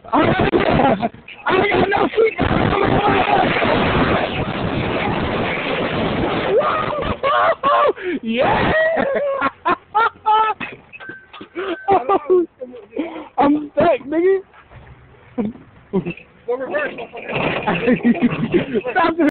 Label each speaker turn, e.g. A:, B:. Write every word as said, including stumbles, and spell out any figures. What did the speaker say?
A: I got no seat. Yeah. Oh, I'm stuck, nigga.
B: Go reverse.
A: Stop